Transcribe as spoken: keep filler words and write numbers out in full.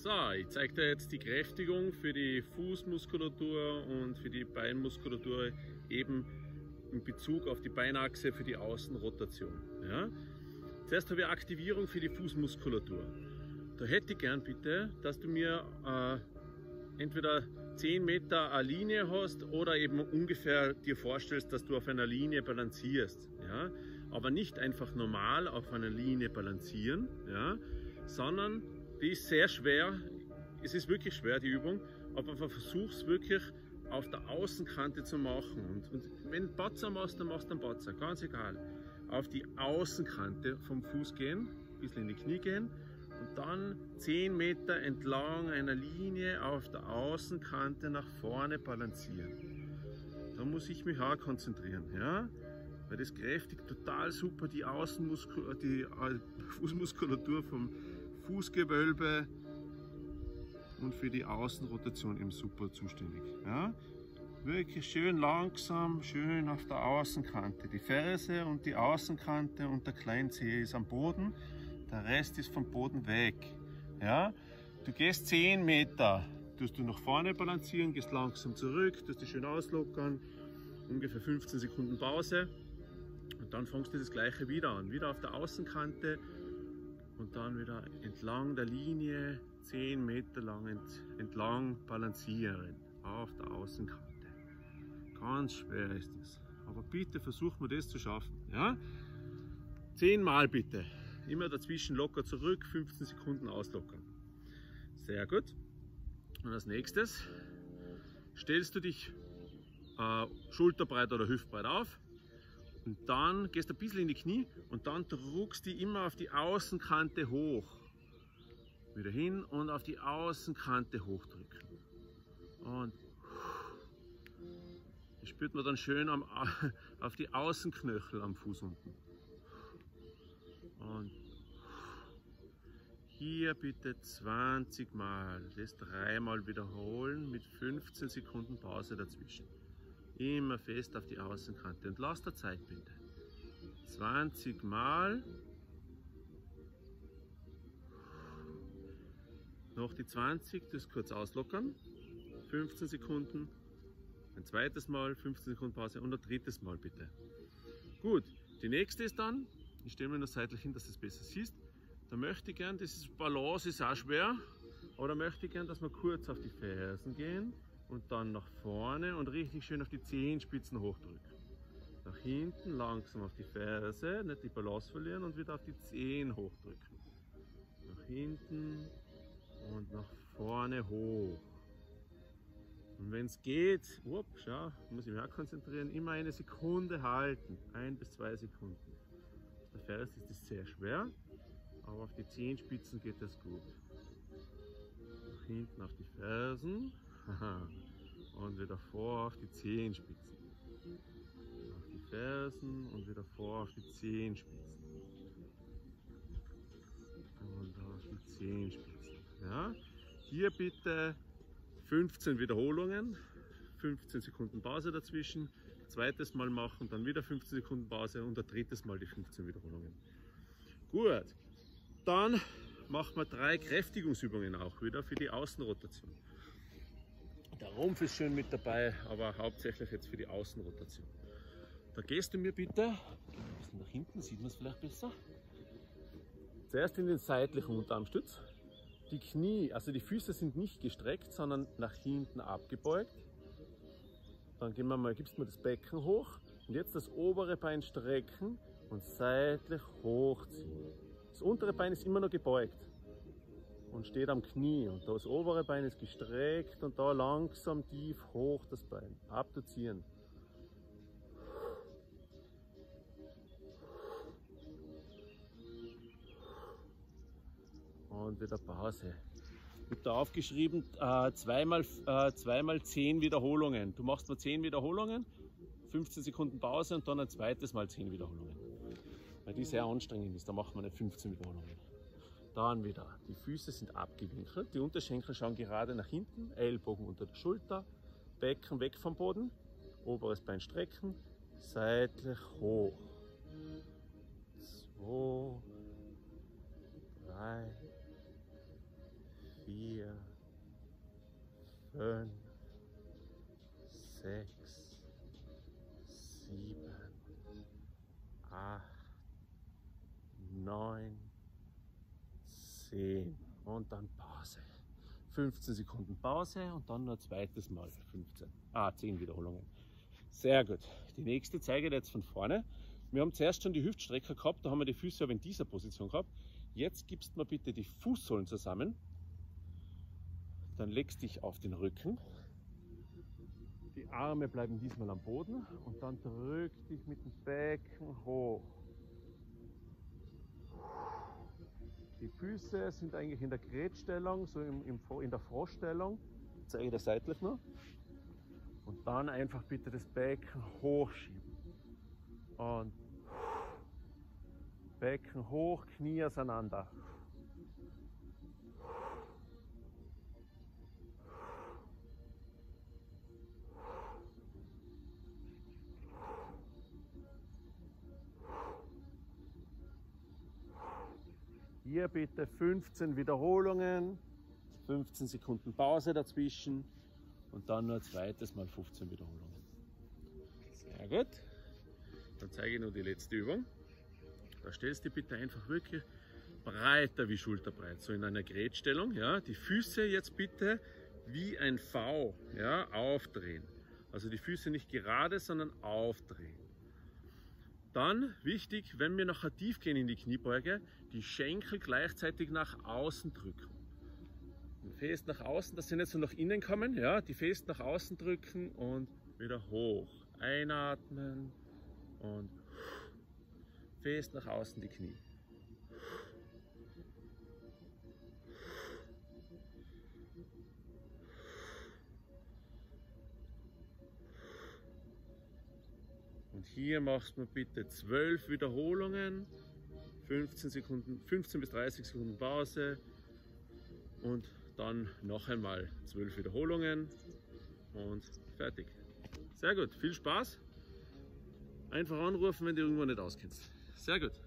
So, ich zeige dir jetzt die Kräftigung für die Fußmuskulatur und für die Beinmuskulatur eben in Bezug auf die Beinachse für die Außenrotation. Ja? Zuerst habe ich Aktivierung für die Fußmuskulatur. Da hätte ich gern bitte, dass du mir äh, entweder zehn Meter eine Linie hast oder eben ungefähr dir vorstellst, dass du auf einer Linie balancierst. Ja? Aber nicht einfach normal auf einer Linie balancieren, ja? Sondern die ist sehr schwer. Es ist wirklich schwer, die Übung, aber versuch es wirklich auf der Außenkante zu machen. Und, und wenn du Patzer machst, dann machst du einen Patzer, ganz egal. Auf die Außenkante vom Fuß gehen, ein bisschen in die Knie gehen und dann zehn Meter entlang einer Linie auf der Außenkante nach vorne balancieren. Da muss ich mich auch konzentrieren, ja? Weil das kräftigt total super die Außenmuskulatur, die Fußmuskulatur vom Fußgewölbe und für die Außenrotation eben super zuständig. Ja? Wirklich schön langsam, schön auf der Außenkante. Die Ferse und die Außenkante und der Kleinzehe ist am Boden, der Rest ist vom Boden weg. Ja? Du gehst zehn Meter, tust du nach vorne balancieren, gehst langsam zurück, tust dich schön auslockern, ungefähr fünfzehn Sekunden Pause und dann fängst du das gleiche wieder an, wieder auf der Außenkante. Und dann wieder entlang der Linie zehn Meter lang ent, entlang balancieren auf der Außenkante. Ganz schwer ist das. Aber bitte versucht man das zu schaffen. Ja? zehn Mal bitte. Immer dazwischen locker zurück, fünfzehn Sekunden auslockern. Sehr gut. Und als nächstes stellst du dich äh, schulterbreit oder hüftbreit auf. Und dann gehst du ein bisschen in die Knie und dann druckst du immer auf die Außenkante hoch. Wieder hin und auf die Außenkante hochdrücken. Und das spürt man dann schön am, auf die Außenknöchel am Fuß unten. Und hier bitte zwanzig Mal, das dreimal wiederholen mit fünfzehn Sekunden Pause dazwischen. Immer fest auf die Außenkante und lass dir Zeit bitte. zwanzig Mal. Noch die zwanzig, das kurz auslockern. fünfzehn Sekunden. Ein zweites Mal, fünfzehn Sekunden Pause und ein drittes Mal bitte. Gut, die nächste ist dann, ich stelle mir nur seitlich hin, dass du es besser siehst. Da möchte ich gern, das ist, Balance ist auch schwer, aber da möchte ich gern, dass wir kurz auf die Fersen gehen. Und dann nach vorne und richtig schön auf die Zehenspitzen hochdrücken. Nach hinten langsam auf die Ferse, nicht die Balance verlieren und wieder auf die Zehen hochdrücken. Nach hinten und nach vorne hoch. Und wenn es geht, up, schau, muss ich mich auch konzentrieren, immer eine Sekunde halten. Ein bis zwei Sekunden. Auf der Ferse ist es sehr schwer, aber auf die Zehenspitzen geht das gut. Nach hinten auf die Fersen. Und wieder vor auf die Zehenspitzen. Auf die Fersen und wieder vor auf die Zehenspitzen. Und auf die Zehenspitzen. Ja? Hier bitte fünfzehn Wiederholungen, fünfzehn Sekunden Pause dazwischen. Zweites Mal machen, dann wieder fünfzehn Sekunden Pause und ein drittes Mal die fünfzehn Wiederholungen. Gut, dann machen wir drei Kräftigungsübungen auch wieder für die Außenrotation. Der Rumpf ist schön mit dabei, aber hauptsächlich jetzt für die Außenrotation. Da gehst du mir bitte, ein bisschen nach hinten, sieht man es vielleicht besser. Zuerst in den seitlichen Unterarmstütz. Die Knie, also die Füße sind nicht gestreckt, sondern nach hinten abgebeugt. Dann gehen wir mal, gibst mir das Becken hoch und jetzt das obere Bein strecken und seitlich hochziehen. Das untere Bein ist immer noch gebeugt und steht am Knie und das obere Bein ist gestreckt und da langsam tief hoch das Bein abduzieren. Und wieder Pause. Ich habe da aufgeschrieben, äh, zweimal, äh, zweimal zehn Wiederholungen. Du machst mal zehn Wiederholungen, fünfzehn Sekunden Pause und dann ein zweites Mal zehn Wiederholungen. Weil die sehr anstrengend ist, da macht man nicht fünfzehn Wiederholungen. Dann wieder, die Füße sind abgewinkelt, die Unterschenkel schauen gerade nach hinten, Ellbogen unter der Schulter, Becken weg vom Boden, oberes Bein strecken, seitlich hoch. Zwei, drei, vier, fünf, sechs, sieben, acht, neun, zehn und dann Pause. fünfzehn Sekunden Pause und dann noch ein zweites Mal fünfzehn. Ah, zehn Wiederholungen. Sehr gut. Die nächste zeige ich jetzt von vorne. Wir haben zuerst schon die Hüftstrecker gehabt, da haben wir die Füße aber in dieser Position gehabt. Jetzt gibst du mir bitte die Fußsohlen zusammen. Dann legst dich auf den Rücken. Die Arme bleiben diesmal am Boden und dann drück dich mit dem Becken hoch. Die Füße sind eigentlich in der Grätstellung, so im, im, in der Froschstellung. Ich zeige das seitlich noch. Und dann einfach bitte das Becken hochschieben. Und Becken hoch, Knie auseinander. Hier bitte fünfzehn Wiederholungen, fünfzehn Sekunden Pause dazwischen und dann nur ein zweites Mal fünfzehn Wiederholungen. Sehr gut. Dann zeige ich noch die letzte Übung. Da stellst du dich bitte einfach wirklich breiter wie schulterbreit, so in einer Grätstellung. Ja. Die Füße jetzt bitte wie ein V, ja, aufdrehen. Also die Füße nicht gerade, sondern aufdrehen. Dann wichtig, wenn wir nachher tief gehen in die Kniebeuge, die Schenkel gleichzeitig nach außen drücken. Fest nach außen, dass sie nicht so nach innen kommen, ja, die fest nach außen drücken und wieder hoch. Einatmen und fest nach außen die Knie. Und hier machst du bitte zwölf Wiederholungen, fünfzehn Sekunden, fünfzehn bis dreißig Sekunden Pause und dann noch einmal zwölf Wiederholungen und fertig. Sehr gut, viel Spaß. Einfach anrufen, wenn du irgendwo nicht auskennst. Sehr gut.